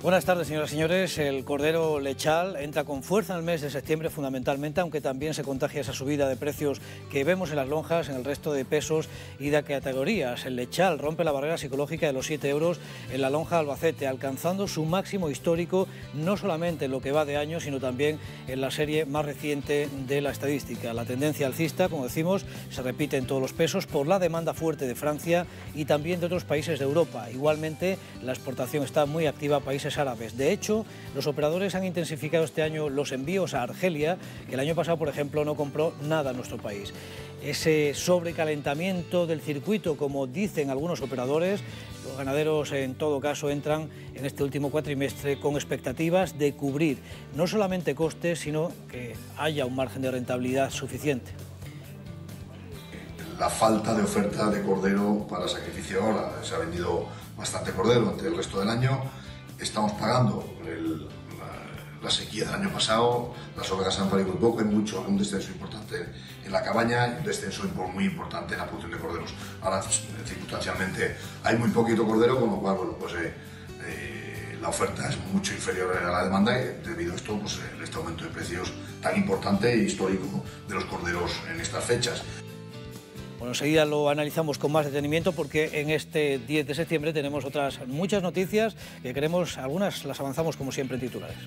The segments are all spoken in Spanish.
Buenas tardes, señoras y señores. El cordero lechal entra con fuerza en el mes de septiembre fundamentalmente, aunque también se contagia esa subida de precios que vemos en las lonjas, en el resto de pesos y de categorías. El lechal rompe la barrera psicológica de los 7 euros en la lonja Albacete, alcanzando su máximo histórico no solamente en lo que va de año, sino también en la serie más reciente de la estadística. La tendencia alcista, como decimos, se repite en todos los pesos por la demanda fuerte de Francia y también de otros países de Europa. Igualmente, la exportación está muy activa a países árabes. De hecho, los operadores han intensificado este año los envíos a Argelia, que el año pasado, por ejemplo, no compró nada en nuestro país. Ese sobrecalentamiento del circuito, como dicen algunos operadores, los ganaderos en todo caso entran en este último cuatrimestre con expectativas de cubrir no solamente costes, sino que haya un margen de rentabilidad suficiente. La falta de oferta de cordero para sacrificio ahora, se ha vendido bastante cordero durante el resto del año. Estamos pagando la sequía del año pasado, las ovejas han parido muy poco, hay un descenso importante en la cabaña y un descenso muy importante en la producción de corderos. Ahora, circunstancialmente, hay muy poquito cordero, con lo cual, bueno, pues, la oferta es mucho inferior a la demanda y debido a esto, pues, este aumento de precios tan importante e histórico de los corderos en estas fechas. Bueno, enseguida lo analizamos con más detenimiento porque en este 10 de septiembre tenemos otras muchas noticias que queremos, algunas las avanzamos como siempre en titulares.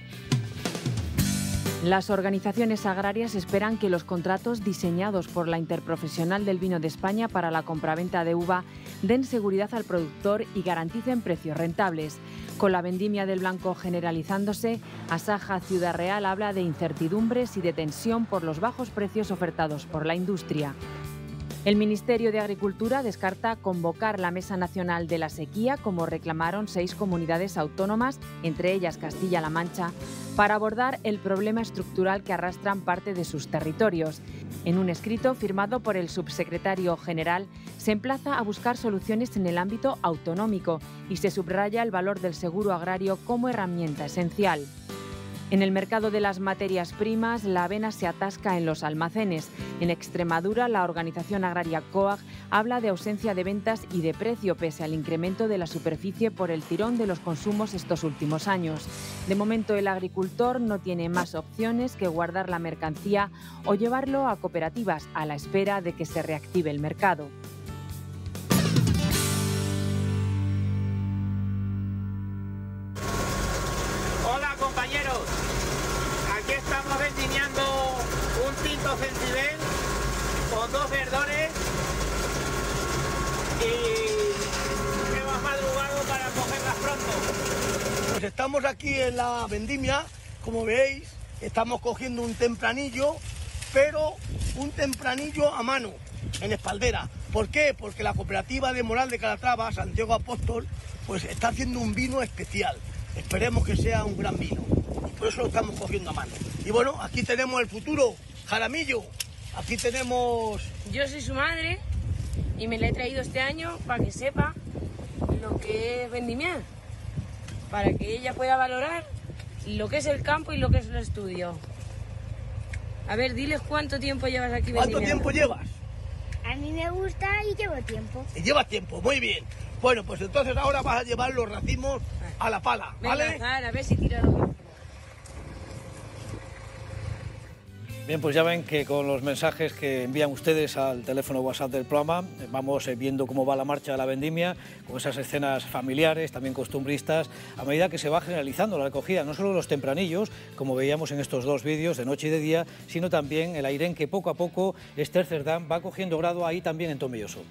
Las organizaciones agrarias esperan que los contratos diseñados por la Interprofesional del Vino de España para la compraventa de uva den seguridad al productor y garanticen precios rentables. Con la vendimia del blanco generalizándose, Asaja Ciudad Real habla de incertidumbres y de tensión por los bajos precios ofertados por la industria. El Ministerio de Agricultura descarta convocar la Mesa Nacional de la Sequía, como reclamaron 6 comunidades autónomas, entre ellas Castilla-La Mancha, para abordar el problema estructural que arrastran parte de sus territorios. En un escrito firmado por el subsecretario general, se emplaza a buscar soluciones en el ámbito autonómico y se subraya el valor del seguro agrario como herramienta esencial. En el mercado de las materias primas, la avena se atasca en los almacenes. En Extremadura, la organización agraria COAG habla de ausencia de ventas y de precio pese al incremento de la superficie por el tirón de los consumos estos últimos años. De momento, el agricultor no tiene más opciones que guardar la mercancía o llevarlo a cooperativas a la espera de que se reactive el mercado. Hola compañeros, aquí estamos vendimiando un tinto Centibel con 2 verdores y hemos madrugado para cogerlas pronto. Pues estamos aquí en la vendimia, como veis, estamos cogiendo un tempranillo, pero un tempranillo a mano, en espaldera. ¿Por qué? Porque la cooperativa de Moral de Calatrava, Santiago Apóstol, pues está haciendo un vino especial. Esperemos que sea un gran vino y por eso lo estamos cogiendo a mano. Y bueno, aquí tenemos el futuro Jaramillo. Aquí tenemos... Yo soy su madre y me la he traído este año para que sepa lo que es vendimiar, para que ella pueda valorar lo que es el campo y lo que es el estudio. A ver, diles cuánto tiempo llevas aquí vendimiando. ¿Cuánto tiempo llevas? A mí me gusta y llevo tiempo. Y llevas tiempo, muy bien. Bueno, pues entonces ahora vas a llevar los racimos a la pala, ¿vale? Venga, a ver si tira lo que... Bien, pues ya ven que con los mensajes que envían ustedes al teléfono WhatsApp del programa vamos viendo cómo va la marcha de la vendimia, con esas escenas familiares, también costumbristas, a medida que se va generalizando la recogida, no solo de los tempranillos, como veíamos en estos 2 vídeos de noche y de día, sino también el aire en que poco a poco Esther Cerdán va cogiendo grado ahí también en Tomelloso.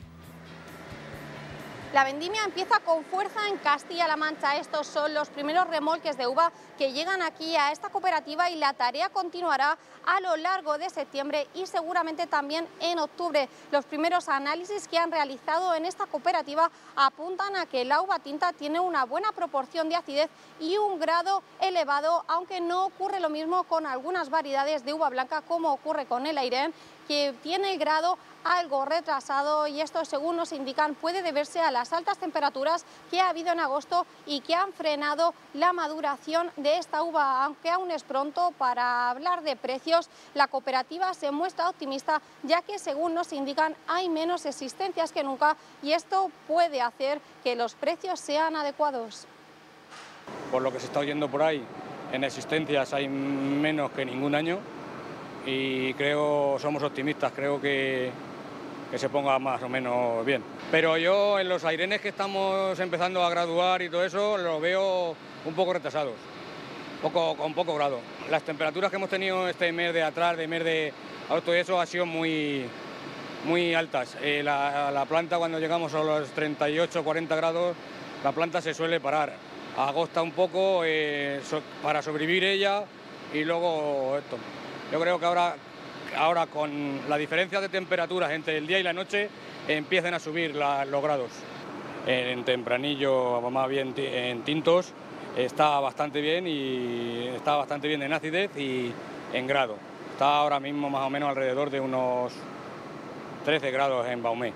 La vendimia empieza con fuerza en Castilla-La Mancha. Estos son los primeros remolques de uva que llegan aquí a esta cooperativa y la tarea continuará a lo largo de septiembre y seguramente también en octubre. Los primeros análisis que han realizado en esta cooperativa apuntan a que la uva tinta tiene una buena proporción de acidez y un grado elevado, aunque no ocurre lo mismo con algunas variedades de uva blanca como ocurre con el Airén, que tiene el grado algo retrasado y esto, según nos indican, puede deberse a las altas temperaturas que ha habido en agosto y que han frenado la maduración de esta uva. Aunque aún es pronto para hablar de precios, la cooperativa se muestra optimista, ya que, según nos indican, hay menos existencias que nunca y esto puede hacer que los precios sean adecuados. Por lo que se está oyendo por ahí, en existencias hay menos que ningún año y somos optimistas, creo que se ponga más o menos bien. Pero yo en los airenes que estamos empezando a graduar y todo eso, lo veo un poco retrasados, con poco grado. Las temperaturas que hemos tenido este mes de atrás, de mes de agosto y eso, ha sido muy altas. La planta, cuando llegamos a los 38, 40 grados, la planta se suele parar. Agosta un poco para sobrevivir ella y luego esto. Yo creo que ahora con la diferencia de temperaturas entre el día y la noche empiezan a subir los grados. En Tempranillo, más bien en tintos, está bastante bien en acidez y en grado. Está ahora mismo más o menos alrededor de unos 13 grados en Baumé.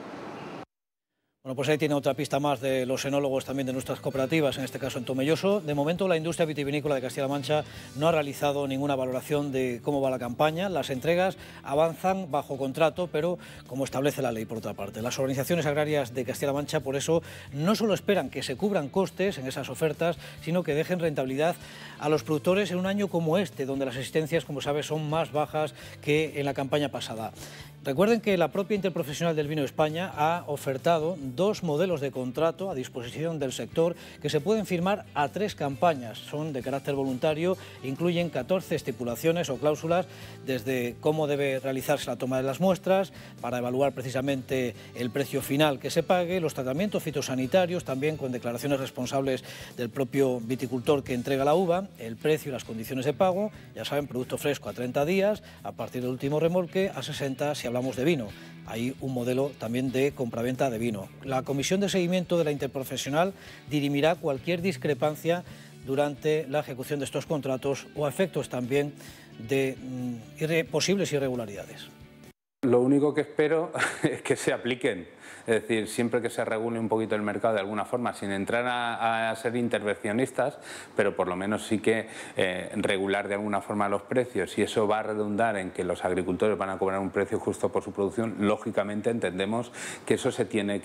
Bueno, pues ahí tiene otra pista más de los enólogos también de nuestras cooperativas, en este caso en Tomelloso. De momento la industria vitivinícola de Castilla-La Mancha no ha realizado ninguna valoración de cómo va la campaña. Las entregas avanzan bajo contrato, pero como establece la ley por otra parte. Las organizaciones agrarias de Castilla-La Mancha por eso no solo esperan que se cubran costes en esas ofertas, sino que dejen rentabilidad a los productores en un año como este, donde las existencias, como sabes, son más bajas que en la campaña pasada. Recuerden que la propia Interprofesional del Vino de España ha ofertado 2 modelos de contrato a disposición del sector que se pueden firmar a 3 campañas. Son de carácter voluntario, incluyen 14 estipulaciones o cláusulas, desde cómo debe realizarse la toma de las muestras, para evaluar precisamente el precio final que se pague, los tratamientos fitosanitarios, también con declaraciones responsables del propio viticultor que entrega la uva, el precio y las condiciones de pago, ya saben, producto fresco a 30 días, a partir del último remolque a 60 si hablamos de vino. Hay un modelo también de compraventa de vino. La Comisión de Seguimiento de la Interprofesional dirimirá cualquier discrepancia durante la ejecución de estos contratos o a efectos también de posibles irregularidades. Lo único que espero es que se apliquen. Es decir, siempre que se regule un poquito el mercado de alguna forma, sin entrar a ser intervencionistas, pero por lo menos sí que regular de alguna forma los precios, y eso va a redundar en que los agricultores van a cobrar un precio justo por su producción. Lógicamente entendemos que eso se tiene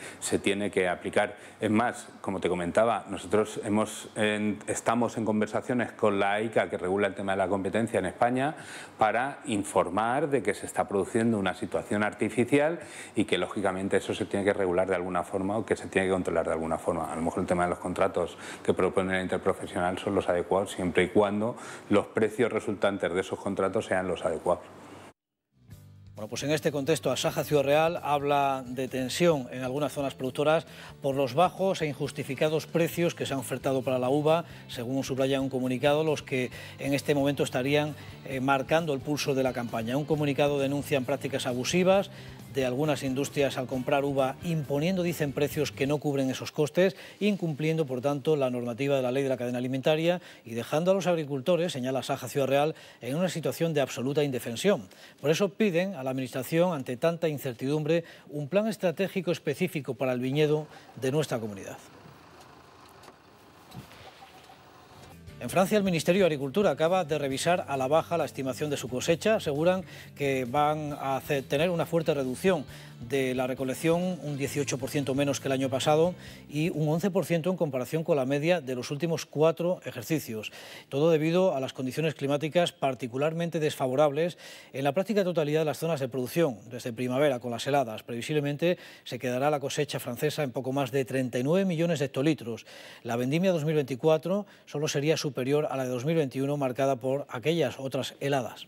que aplicar. Es más, como te comentaba, nosotros estamos en conversaciones con la AICA, que regula el tema de la competencia en España, para informar de que se está produciendo una situación artificial y que lógicamente eso se tiene que regular de alguna forma o que se tiene que controlar de alguna forma. A lo mejor el tema de los contratos que propone la Interprofesional son los adecuados siempre y cuando los precios resultantes de esos contratos sean los adecuados. Bueno, pues en este contexto Asaja Ciudad Real habla de tensión en algunas zonas productoras por los bajos e injustificados precios que se han ofertado para la uva, según subraya un comunicado, los que en este momento estarían marcando el pulso de la campaña. Un comunicado denuncian prácticas abusivas de algunas industrias al comprar uva, imponiendo, dicen, precios que no cubren esos costes, incumpliendo, por tanto, la normativa de la ley de la cadena alimentaria y dejando a los agricultores, señala Asaja Ciudad Real, en una situación de absoluta indefensión. Por eso piden a la Administración, ante tanta incertidumbre, un plan estratégico específico para el viñedo de nuestra comunidad. En Francia, el Ministerio de Agricultura acaba de revisar a la baja la estimación de su cosecha. Aseguran que van a tener una fuerte reducción de la recolección, un 18% menos que el año pasado y un 11% en comparación con la media de los últimos 4 ejercicios. Todo debido a las condiciones climáticas particularmente desfavorables en la práctica totalidad de las zonas de producción, desde primavera con las heladas. Previsiblemente se quedará la cosecha francesa en poco más de 39 millones de hectolitros. La vendimia 2024 solo sería superior a la de 2021, marcada por aquellas otras heladas.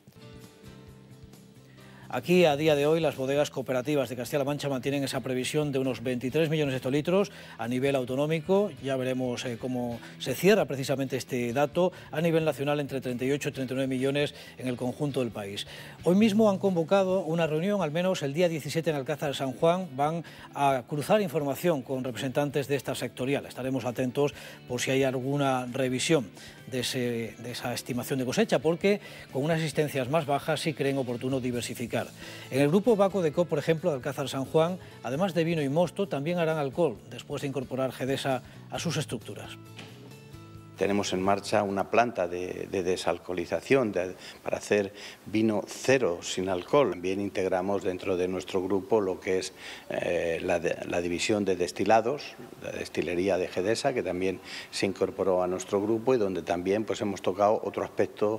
Aquí, a día de hoy, las bodegas cooperativas de Castilla-La Mancha mantienen esa previsión de unos 23 millones de hectolitros a nivel autonómico. Ya veremos cómo se cierra precisamente este dato. A nivel nacional, entre 38 y 39 millones en el conjunto del país. Hoy mismo han convocado una reunión, al menos el día 17 en Alcázar de San Juan. Van a cruzar información con representantes de esta sectorial. Estaremos atentos por si hay alguna revisión de esa estimación de cosecha, porque con unas existencias más bajas sí creen oportuno diversificar. En el grupo Baco de Co, por ejemplo, de Alcázar San Juan, además de vino y mosto, también harán alcohol, después de incorporar Gedesa a sus estructuras. tenemos en marcha una planta de desalcoholización para hacer vino cero sin alcohol. También integramos dentro de nuestro grupo lo que es la división de destilados, la destilería de Gedesa, que también se incorporó a nuestro grupo y donde también pues, hemos tocado otro aspecto,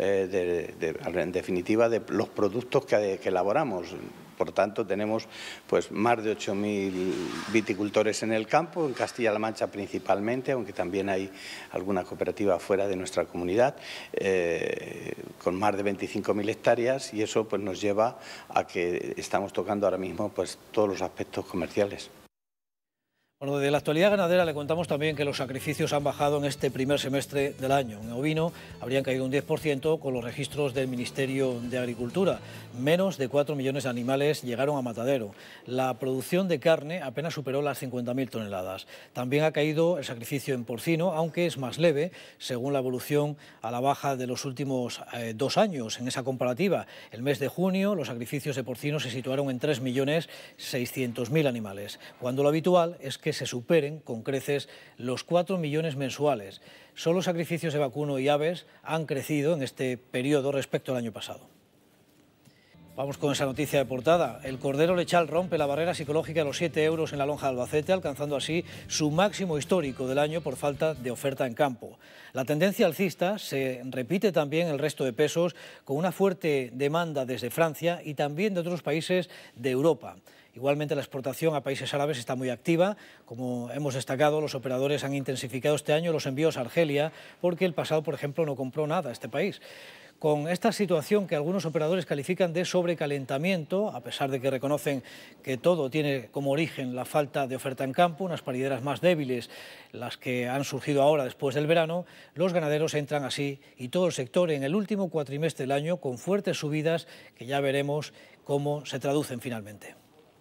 en definitiva, de los productos que elaboramos. Por tanto, tenemos pues, más de 8.000 viticultores en el campo, en Castilla-La Mancha principalmente, aunque también hay alguna cooperativa fuera de nuestra comunidad, con más de 25.000 hectáreas, y eso pues, nos lleva a que estamos tocando ahora mismo pues, todos los aspectos comerciales. Bueno, de la actualidad ganadera le contamos también que los sacrificios han bajado en este primer semestre del año. En ovino habrían caído un 10% con los registros del Ministerio de Agricultura. Menos de 4 millones de animales llegaron a matadero. La producción de carne apenas superó las 50.000 toneladas. También ha caído el sacrificio en porcino, aunque es más leve, según la evolución a la baja de los últimos 2 años. En esa comparativa, el mes de junio los sacrificios de porcino se situaron en 3.600.000 animales, cuando lo habitual es que se superen con creces los 4 millones mensuales. Solo los sacrificios de vacuno y aves han crecido en este periodo respecto al año pasado. Vamos con esa noticia de portada. El cordero lechal rompe la barrera psicológica de los 7 euros en la lonja de Albacete, alcanzando así su máximo histórico del año por falta de oferta en campo. La tendencia alcista se repite también en el resto de pesos, con una fuerte demanda desde Francia y también de otros países de Europa. Igualmente, la exportación a países árabes está muy activa. Como hemos destacado, los operadores han intensificado este año los envíos a Argelia, porque el pasado, por ejemplo, no compró nada a este país. Con esta situación que algunos operadores califican de sobrecalentamiento, a pesar de que reconocen que todo tiene como origen la falta de oferta en campo, unas parideras más débiles, las que han surgido ahora después del verano, los ganaderos entran así y todo el sector en el último cuatrimestre del año con fuertes subidas que ya veremos cómo se traducen finalmente.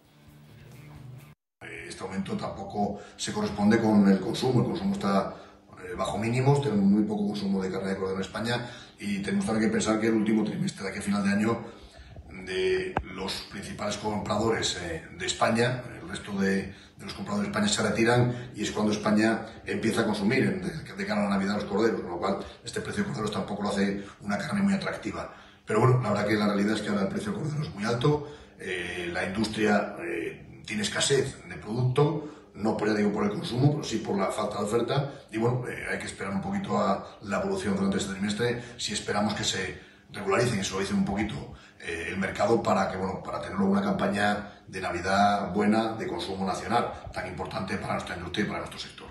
Este aumento tampoco se corresponde con el consumo está bajo mínimos, tenemos muy poco consumo de carne de cordero en España y tenemos también que pensar que el último trimestre de aquí a final de año de los principales compradores de España, el resto de los compradores de España se retiran y es cuando España empieza a consumir de cara a la Navidad los corderos, con lo cual este precio de corderos tampoco lo hace una carne muy atractiva. Pero bueno, la verdad que la realidad es que ahora el precio del cordero es muy alto, la industria tiene escasez de producto, no por el consumo, pero sí por la falta de oferta y bueno, hay que esperar un poquito a la evolución durante este trimestre si esperamos que se regularice, que se suavice un poquito el mercado para tener una campaña de Navidad buena de consumo nacional, tan importante para nuestra industria y para nuestro sector.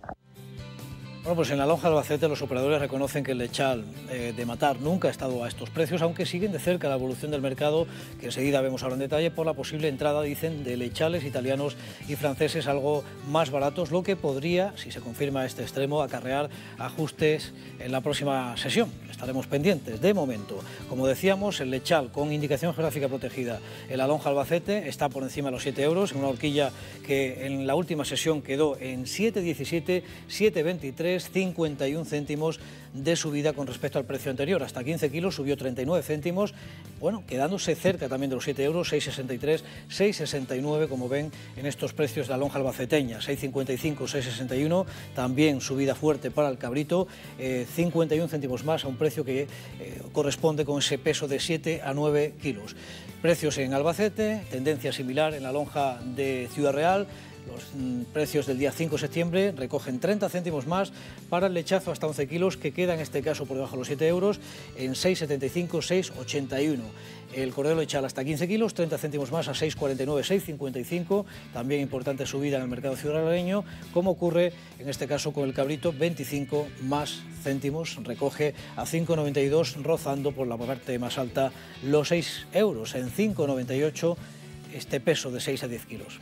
Bueno, pues en la lonja de Albacete los operadores reconocen que el lechal de matar nunca ha estado a estos precios, aunque siguen de cerca la evolución del mercado, que enseguida vemos ahora en detalle, por la posible entrada, dicen, de lechales italianos y franceses algo más baratos, lo que podría, si se confirma este extremo, acarrear ajustes en la próxima sesión. Estaremos pendientes. De momento, como decíamos, el lechal con indicación geográfica protegida en la lonja Albacete está por encima de los 7 euros, en una horquilla que en la última sesión quedó en 7,17, 7,23, 51 céntimos de subida con respecto al precio anterior. Hasta 15 kilos subió 39 céntimos, bueno, quedándose cerca también de los 7 euros, 6,63, 6,69, como ven en estos precios de la lonja albaceteña, 6,55, 6,61, también subida fuerte para el cabrito, 51 céntimos más a un precio que corresponde con ese peso de 7 a 9 kilos. Precios en Albacete, tendencia similar en la lonja de Ciudad Real. Los precios del día 5 de septiembre recogen 30 céntimos más para el lechazo hasta 11 kilos, que queda en este caso por debajo de los 7 euros, en 6,75, 6,81. El cordero lechal hasta 15 kilos, 30 céntimos más a 6,49, 6,55. También importante subida en el mercado ciudadaleño, como ocurre en este caso con el cabrito, 25 más céntimos, recoge a 5,92, rozando por la parte más alta los 6 euros, en 5,98 este peso de 6 a 10 kilos.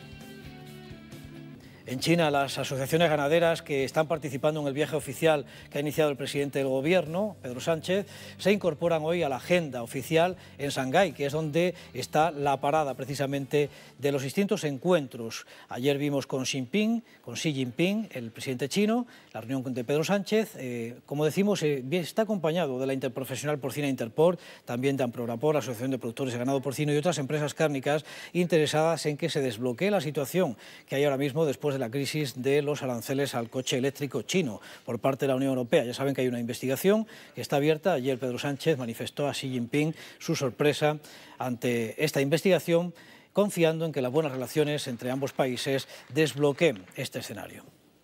En China, las asociaciones ganaderas que están participando en el viaje oficial que ha iniciado el presidente del gobierno, Pedro Sánchez, se incorporan hoy a la agenda oficial en Shanghái, que es donde está la parada precisamente de los distintos encuentros. Ayer vimos con Xi Jinping, el presidente chino, la reunión de Pedro Sánchez. Como decimos, está acompañado de la Interprofesional Porcina Interport, también de Amprorapor, la Asociación de Productores de Ganado Porcino y otras empresas cárnicas interesadas en que se desbloquee la situación que hay ahora mismo después de de la crisis de los aranceles al coche eléctrico chino por parte de la Unión Europea. Ya saben que hay una investigación que está abierta. Ayer Pedro Sánchez manifestó a Xi Jinping su sorpresa ante esta investigación, confiando en que las buenas relaciones entre ambos países desbloqueen este escenario.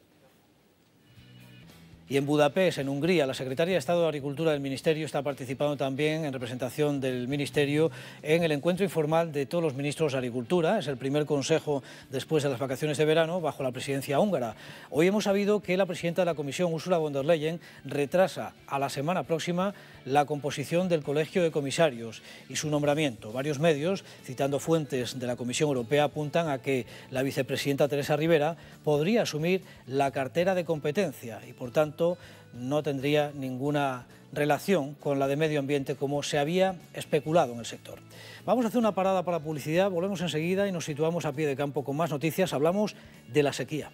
Y en Budapest, en Hungría, la secretaria de Estado de Agricultura del Ministerio está participando también en representación del Ministerio en el encuentro informal de todos los ministros de Agricultura. Es el primer consejo después de las vacaciones de verano bajo la presidencia húngara. Hoy hemos sabido que la presidenta de la Comisión, Ursula von der Leyen, retrasa a la semana próxima la composición del Colegio de Comisarios y su nombramiento. Varios medios, citando fuentes de la Comisión Europea, apuntan a que la vicepresidenta Teresa Rivera podría asumir la cartera de competencia y, por tanto, no tendría ninguna relación con la de medio ambiente como se había especulado en el sector. Vamos a hacer una parada para publicidad, volvemos enseguida y nos situamos a pie de campo con más noticias. Hablamos de la sequía.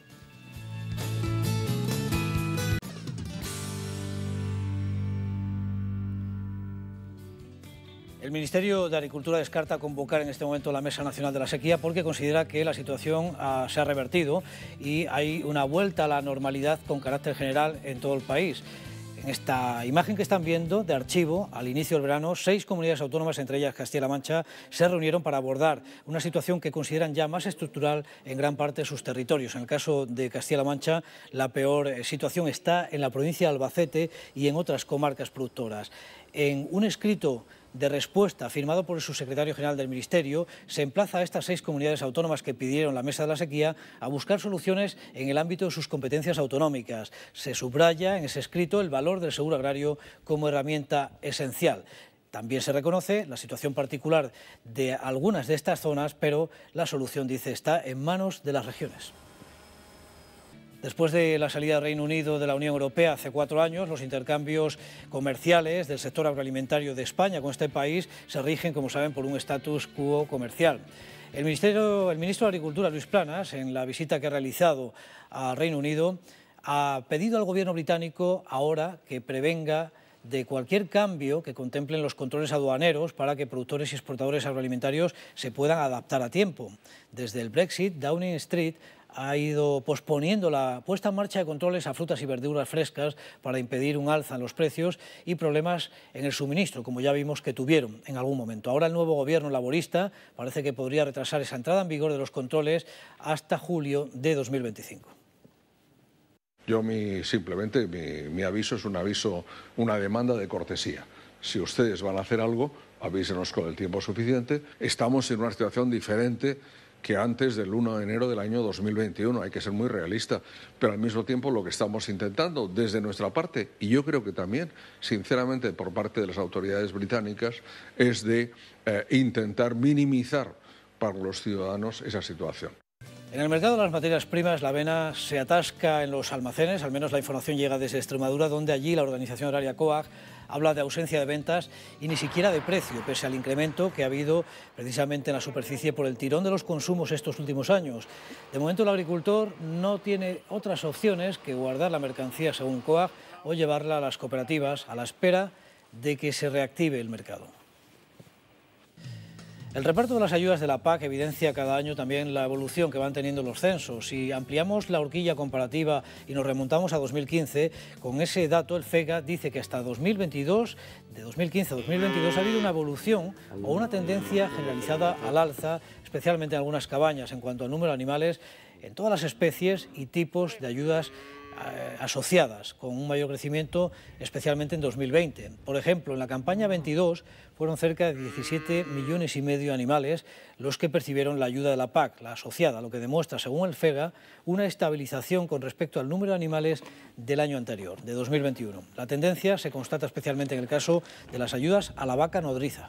El Ministerio de Agricultura descarta convocar en este momento la Mesa Nacional de la Sequía porque considera que la situación se ha revertido y hay una vuelta a la normalidad con carácter general en todo el país. En esta imagen que están viendo de archivo, al inicio del verano, 6 comunidades autónomas, entre ellas Castilla-La Mancha, se reunieron para abordar una situación que consideran ya más estructural en gran parte de sus territorios. En el caso de Castilla-La Mancha, la peor situación está en la provincia de Albacete y en otras comarcas productoras. En un escrito de respuesta firmado por el subsecretario general del Ministerio, se emplaza a estas 6 comunidades autónomas que pidieron la Mesa de la Sequía a buscar soluciones en el ámbito de sus competencias autonómicas. Se subraya en ese escrito el valor del seguro agrario como herramienta esencial. También se reconoce la situación particular de algunas de estas zonas, pero la solución, dice, está en manos de las regiones. Después de la salida del Reino Unido de la Unión Europea hace 4 años, los intercambios comerciales del sector agroalimentario de España con este país se rigen, como saben, por un status quo comercial. El ministro de Agricultura, Luis Planas, en la visita que ha realizado al Reino Unido, ha pedido al gobierno británico ahora que prevenga de cualquier cambio que contemplen los controles aduaneros para que productores y exportadores agroalimentarios se puedan adaptar a tiempo. Desde el Brexit, Downing Street ha ido posponiendo la puesta en marcha de controles a frutas y verduras frescas para impedir un alza en los precios y problemas en el suministro, como ya vimos que tuvieron en algún momento. Ahora el nuevo gobierno laborista parece que podría retrasar esa entrada en vigor de los controles hasta julio de 2025. Yo simplemente mi aviso es una demanda de cortesía. Si ustedes van a hacer algo, avísenos con el tiempo suficiente. Estamos en una situación diferente que antes del 1 de enero del año 2021. Hay que ser muy realista, pero al mismo tiempo lo que estamos intentando desde nuestra parte, y yo creo que también, sinceramente, por parte de las autoridades británicas, es de intentar minimizar para los ciudadanos esa situación. En el mercado de las materias primas, la avena se atasca en los almacenes, al menos la información llega desde Extremadura, donde allí la organización agraria COAG habla de ausencia de ventas y ni siquiera de precio, pese al incremento que ha habido precisamente en la superficie por el tirón de los consumos estos últimos años. De momento el agricultor no tiene otras opciones que guardar la mercancía según COAG o llevarla a las cooperativas a la espera de que se reactive el mercado. El reparto de las ayudas de la PAC evidencia cada año también la evolución que van teniendo los censos. Si ampliamos la horquilla comparativa y nos remontamos a 2015, con ese dato el FEGA dice que hasta 2022, de 2015 a 2022, ha habido una evolución o una tendencia generalizada al alza, especialmente en algunas cabañas, en cuanto al número de animales, en todas las especies y tipos de ayudas asociadas, con un mayor crecimiento especialmente en 2020. Por ejemplo, en la campaña 22 fueron cerca de 17,5 millones de animales los que percibieron la ayuda de la PAC, la asociada, lo que demuestra, según el FEGA, una estabilización con respecto al número de animales del año anterior, de 2021. La tendencia se constata especialmente en el caso de las ayudas a la vaca nodriza.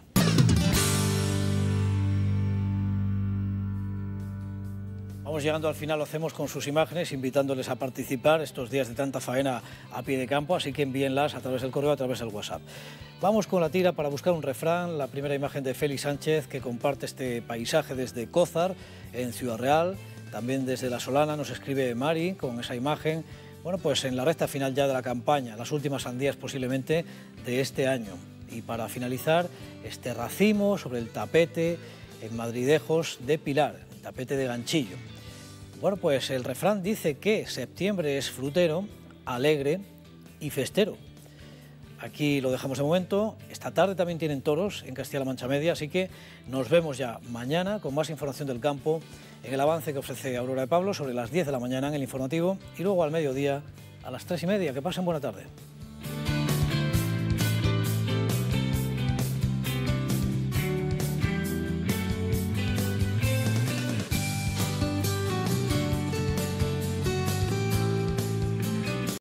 Vamos llegando al final, lo hacemos con sus imágenes, invitándoles a participar estos días de tanta faena a pie de campo, así que envíenlas a través del correo, a través del WhatsApp. Vamos con la tira para buscar un refrán, la primera imagen de Félix Sánchez, que comparte este paisaje desde Cózar, en Ciudad Real, también desde La Solana nos escribe Mari con esa imagen. Bueno, pues en la recta final ya de la campaña, las últimas sandías posiblemente de este año. Y para finalizar, este racimo sobre el tapete en Madridejos de Pilar, el tapete de ganchillo. Bueno, pues el refrán dice que septiembre es frutero, alegre y festero. Aquí lo dejamos de momento. Esta tarde también tienen toros en Castilla-La Mancha Media, así que nos vemos ya mañana con más información del campo en el avance que ofrece Aurora de Pablo sobre las 10 de la mañana en el informativo y luego al mediodía a las 3:30. Que pasen buena tarde.